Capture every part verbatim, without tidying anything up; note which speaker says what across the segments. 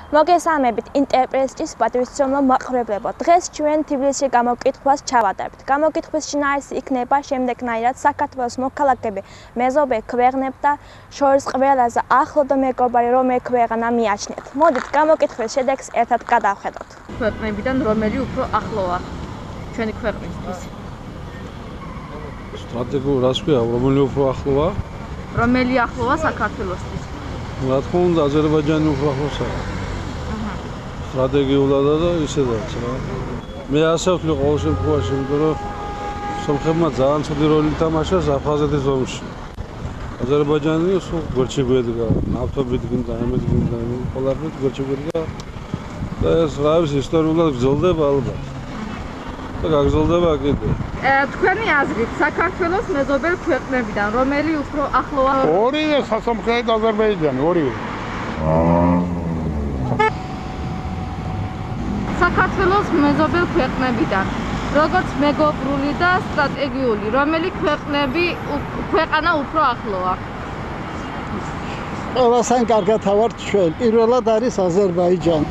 Speaker 1: მოგესალმებით ინტერპრესის პატრიოტულ მაყურებლებო. დღეს ჩვენ თბილისში გამოკითხვას ჩავატარებთ. გამოკითხვის შინაარსი იქნება შემდეგნაირად: საქართველოს მოქალაქეები მეზობე ქვეყნებთან შორის ყველაზე ახლო და მეგობარი რომელი ქვეყანა მიაჩნიათ. მოდით გამოკითხვის შედეგს ერთად გადავხედოთ. ქვეყნებიდან რომელი უფრო ახლოა ჩვენი ქვეყნისთვის?
Speaker 2: სტრატეგიულ რას ქვია, რომელი უფრო ახლოა?
Speaker 1: რომელი ახლოა საქართველოსთვის?
Speaker 2: რა თქმა უნდა, აზერბაიჯანი უფრო ახლოსაა. სტრატეგიულად და ისედაც რა. მე ასე ვთვლი ყოველ შემთხვევაში, იმიტომ რომ სომხებმა ძალიან ცუდი როლი ითამაშა აფხაზეთის ომში. აზერბაიჯანი სულ გვერდში გვედგა, ნავთობით გინდა, ამით გინდა, ყველაფრით გვერდში გვედგა. და ეს რა ვიცი, ისტორიულად გრძელდება ალბათ. და გაგრძელდება კიდე.
Speaker 1: თქვენი აზრით, საქართველოს მეზობელ ქვეყნებიდან რომელი უფრო ახლოა?
Speaker 3: ორივე სასომხეთი და აზერბაიჯანი, ორივე.
Speaker 1: საქართველოს მეზობელ ქვეყნებიდან, როგორც მეგობრული და სტრატეგიული, რომელი ქვეყნები ქვეყანა უფრო ახლოა?
Speaker 4: ყველასთან კარგად ავართ ჩვენ. პირველად არის აზერბაიჯანი.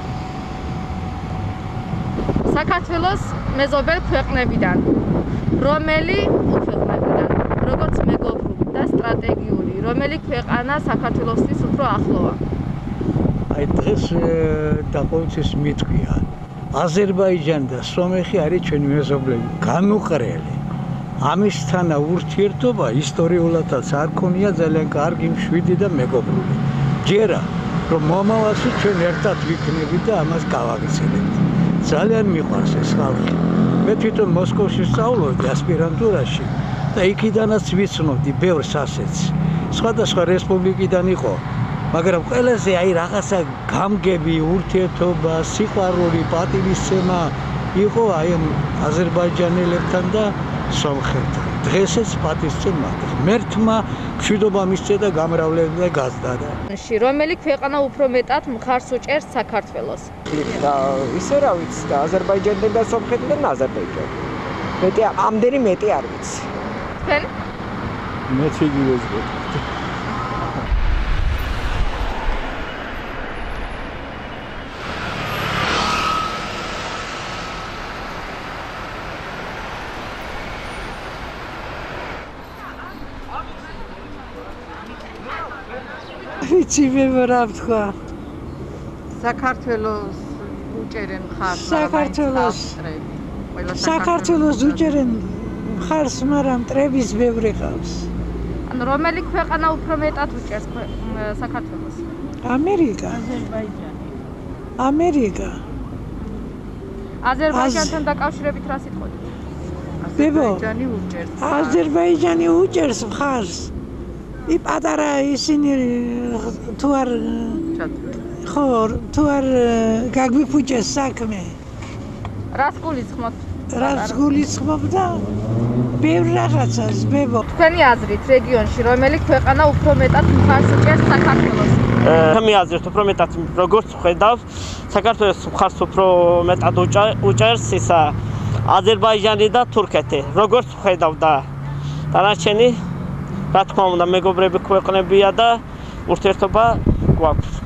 Speaker 1: საქართველოს მეზობელ ქვეყნებიდან, რომელი ქვეყნებიდან, როგორც მეგობრული და სტრატეგიული, რომელი ქვეყანა საქართველოსთვის უფრო ახლოა?
Speaker 4: აი დღეს დაყოლთვის მიტყვია. აზერბაიჯანი და სომეხი არის ჩვენი მეზობლები, განუყრელი. ამისთანა ურთიერთობა ისტორიულადაც არ ქონია ძალიან კარგი, მშვიდი და მეგობრული. ჯერა რომ მომავალში ჩვენ ერთად ვიქნებით და ამას გავაგრძელებთ. ძალიან მიყვარს ეს ხალხი. მე თვითონ მოსკოვში სწავლობდი ასპირანტურაში და იქიდანაც ვიცნობდი ბევრს ასეც. სხვადასხვა რესპუბლიკიდან იყო, მაგრამ ყველაზე აი რაღაცა გამგები, ურთიერთობა, სიყვარული, პატივისცემა იყო აი აზერბაიჯანელებთან და სომხებთან. დღესაც პატივისცემა მაქვს. მერთმა მშვიდობა მისცე და გამრავლებდა და გაზდა და.
Speaker 1: რომელი ქვეყანა უფრო მეტად მხარს უჭერს საქართველოს?
Speaker 5: და ისე რა ვიცი, და აზერბაიჯანიდან და სომხეთიდან აზერბაიჯანი. მეტი ამდენი მეტი არ ვიცი.
Speaker 1: თქვენ?
Speaker 2: მეც იგივეს ვიტყვი.
Speaker 6: ვიცი მე რა ვთქვა.
Speaker 1: საქართველოს უჭერენ მხარს,
Speaker 6: საქართველოს საქართველოს უჭერენ მხარს, მაგრამ მტრების ბევრი ყავს.
Speaker 1: ანუ რომელი ქვეყანა უფრო მეტად უჭერს საქართველოს?
Speaker 6: ამერიკა. ამერიკა.
Speaker 1: აზერბაიჯანთან დაკავშირებით რა სიტყვით?
Speaker 6: აზერბაიჯანი უჭერს. აზერბაიჯანი უჭერს მხარს. ი პატარა ისინი თუ არ ხო, თუ არ გაგვიფუჭეს საქმე.
Speaker 1: რას გულისხმობთ?
Speaker 6: რას გულისხმობდა? ბევრ რაღაცას, ბებო.
Speaker 1: თქვენი აზრით, რეგიონში რომელი ქვეყანა უფრო მეტად მხარს უჭერს საქართველოს?
Speaker 7: მე აზრით, უფრო მეტად როგორც ხედავ, საქართველოს მხარს უფრო მეტად უჭერს ისა აზერბაიჯანი და თურქეთი. როგორც ხედავ და დანარჩენი რა თქმა უნდა მეგობრები ქვეყნებია და ურთიერთობა გვაქვს.